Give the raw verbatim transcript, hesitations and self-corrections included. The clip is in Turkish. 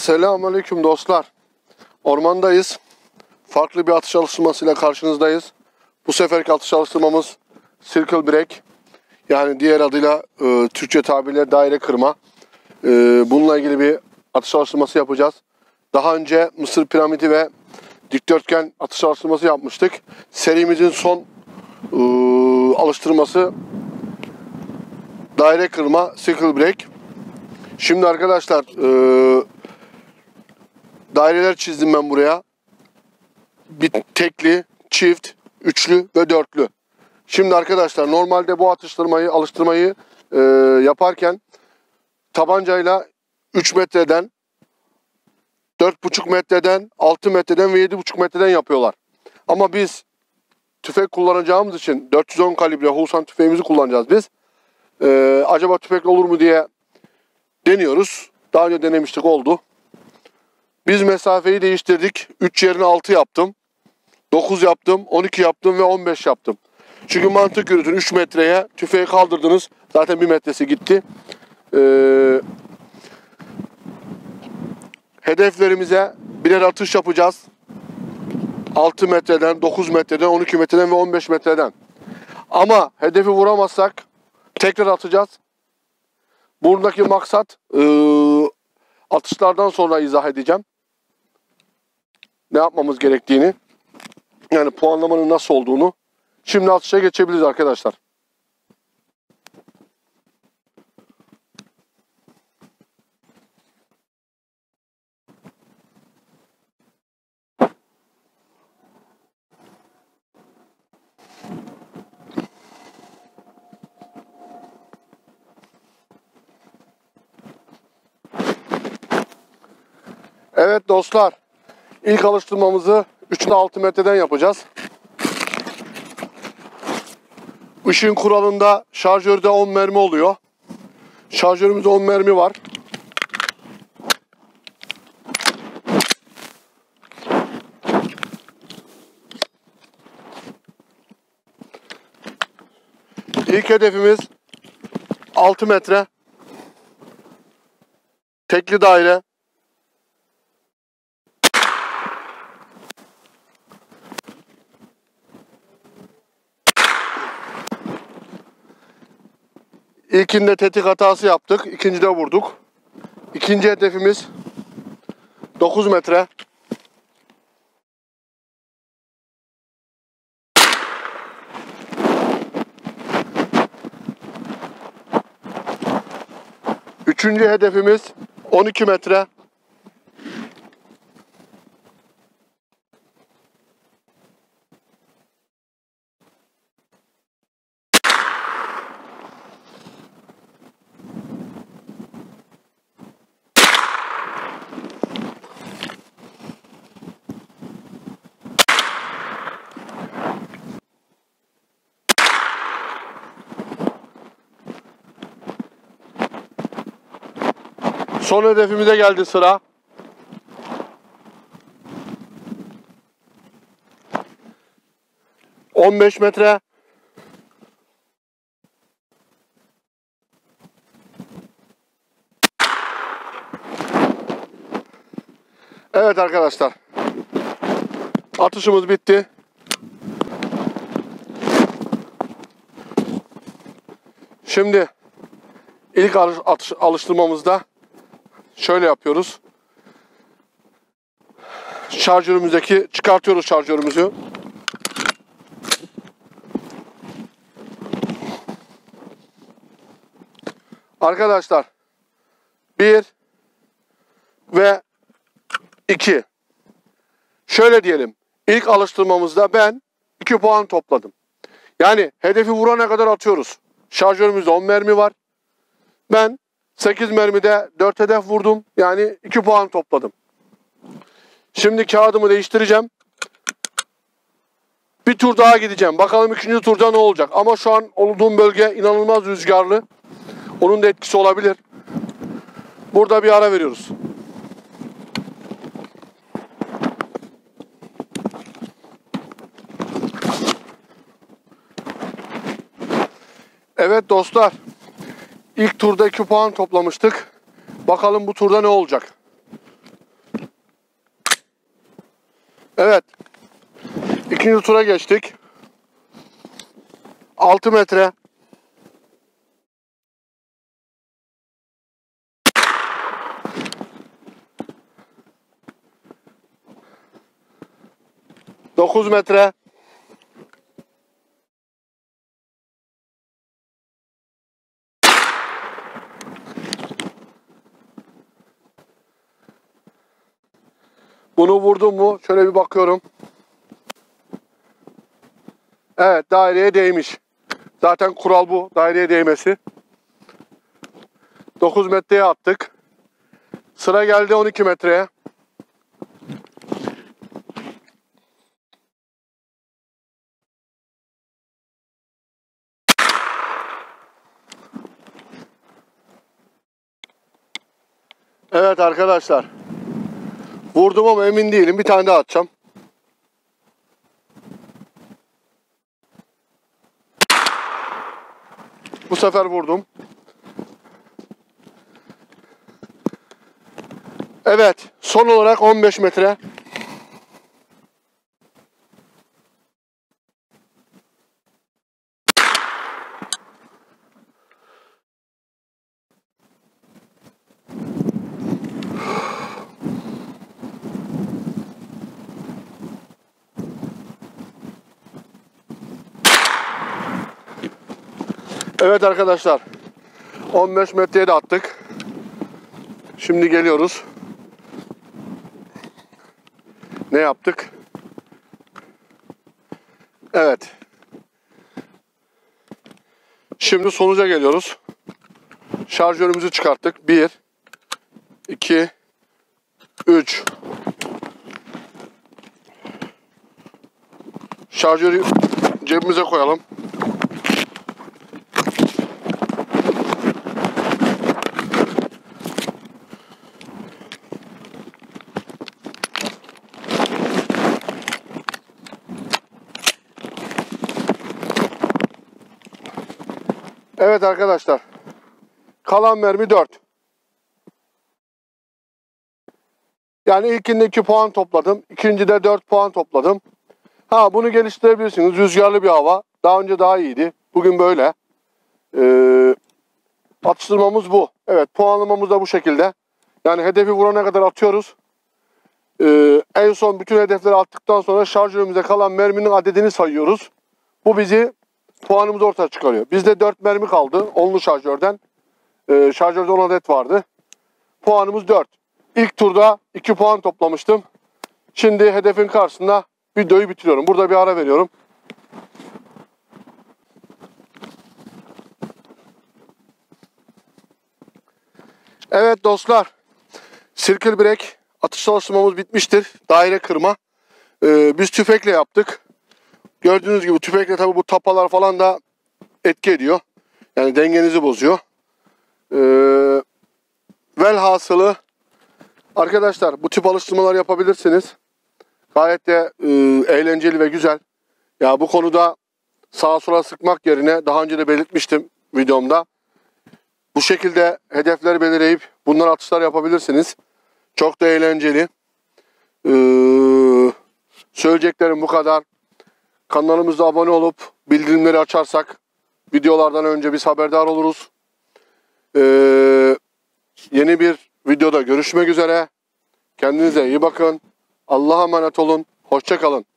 Selamünaleyküm dostlar. Ormandayız. Farklı bir atış alıştırmasıyla karşınızdayız. Bu seferki atış alıştırmamız Circle Break. Yani diğer adıyla e, Türkçe tabirle daire kırma. E, bununla ilgili bir atış alıştırması yapacağız. Daha önce Mısır piramidi ve dikdörtgen atış alıştırması yapmıştık. Serimizin son e, alıştırması daire kırma Circle Break. Şimdi arkadaşlar e, daireler çizdim ben buraya. Bir tekli, çift, üçlü ve dörtlü. Şimdi arkadaşlar normalde bu atıştırmayı, alıştırmayı e, yaparken tabancayla üç metreden, dört buçuk metreden, altı metreden ve yedi buçuk metreden yapıyorlar. Ama biz tüfek kullanacağımız için dört yüz on kalibre Husan tüfeğimizi kullanacağız biz. E, acaba tüfekle olur mu diye deniyoruz. Daha önce denemiştik, oldu. Biz mesafeyi değiştirdik. üç yerine altı yaptım. dokuz yaptım, on iki yaptım ve on beş yaptım. Çünkü mantık yürütün, üç metreye tüfeği kaldırdınız. Zaten bir metresi gitti. Ee, hedeflerimize birer atış yapacağız. altı metreden, dokuz metreden, on iki metreden ve on beş metreden. Ama hedefi vuramazsak tekrar atacağız. Buradaki maksat e, atışlardan sonra izah edeceğim. Ne yapmamız gerektiğini. Yani puanlamanın nasıl olduğunu. Şimdi atışa geçebiliriz arkadaşlar. Evet dostlar. İlk alıştırmamızı üç ile altı metreden yapacağız. Işın kuralında şarjörde on mermi oluyor. Şarjörümüzde on mermi var. İlk hedefimiz altı metre. Tekli daire. İlkinde tetik hatası yaptık. İkincide vurduk. İkinci hedefimiz dokuz metre. Üçüncü hedefimiz on iki metre. Son hedefimize geldi sıra. on beş metre. Evet arkadaşlar. Atışımız bitti. Şimdi ilk atış alıştırmamızda şöyle yapıyoruz. Şarjörümüzdeki çıkartıyoruz şarjörümüzü. Arkadaşlar bir ve iki. Şöyle diyelim. İlk alıştırmamızda ben iki puan topladım. Yani hedefi vurana kadar atıyoruz. Şarjörümüzde on mermi var. Ben sekiz mermide dört hedef vurdum. Yani iki puan topladım. Şimdi kağıdımı değiştireceğim. Bir tur daha gideceğim. Bakalım ikinci turda ne olacak. Ama şu an olduğum bölge inanılmaz rüzgarlı. Onun da etkisi olabilir. Burada bir ara veriyoruz. Evet dostlar. İlk turda iki puan toplamıştık. Bakalım bu turda ne olacak? Evet. İkinci tura geçtik. altı metre. dokuz metre. Bunu vurdum mu? Şöyle bir bakıyorum. Evet, daireye değmiş. Zaten kural bu, daireye değmesi. dokuz metreye attık. Sıra geldi on iki metreye. Evet arkadaşlar. Vurdum ama emin değilim. Bir tane daha atacağım. Bu sefer vurdum. Evet. Son olarak on beş metre. Evet arkadaşlar. on beş metreye de attık. Şimdi geliyoruz. Ne yaptık? Evet. Şimdi sonuca geliyoruz. Şarjörümüzü çıkarttık. bir, iki, üç. Şarjörü cebimize koyalım. Evet arkadaşlar. Kalan mermi dört. Yani ilkinde iki puan topladım. İkincide dört puan topladım. Ha, bunu geliştirebilirsiniz. Rüzgarlı bir hava. Daha önce daha iyiydi. Bugün böyle. Ee, atıştırmamız bu. Evet, puanlamamız da bu şekilde. Yani hedefi vurana kadar atıyoruz. Ee, en son bütün hedefleri attıktan sonra şarjörümüze kalan merminin adedini sayıyoruz. Bu bizi puanımızı ortaya çıkarıyor. Bizde dört mermi kaldı. Onlu şarjörden. Ee, şarjörde on adet vardı. Puanımız dört. İlk turda iki puan toplamıştım. Şimdi hedefin karşısında videoyu bitiriyorum. Burada bir ara veriyorum. Evet dostlar. Circle break atış çalışmamız bitmiştir. Daire kırma. Ee, biz tüfekle yaptık. Gördüğünüz gibi tüfekle tabi bu tapalar falan da etki ediyor. Yani dengenizi bozuyor. Ee, velhasılı arkadaşlar bu tip alıştırmalar yapabilirsiniz. Gayet de e, eğlenceli ve güzel. Ya bu konuda sağa sola sıkmak yerine daha önce de belirtmiştim videomda. Bu şekilde hedefler belirleyip bundan atışlar yapabilirsiniz. Çok da eğlenceli. Ee, söyleyeceklerim bu kadar. Kanalımıza abone olup bildirimleri açarsak videolardan önce biz haberdar oluruz. Ee, yeni bir videoda görüşmek üzere. Kendinize iyi bakın. Allah'a emanet olun. Hoşça kalın.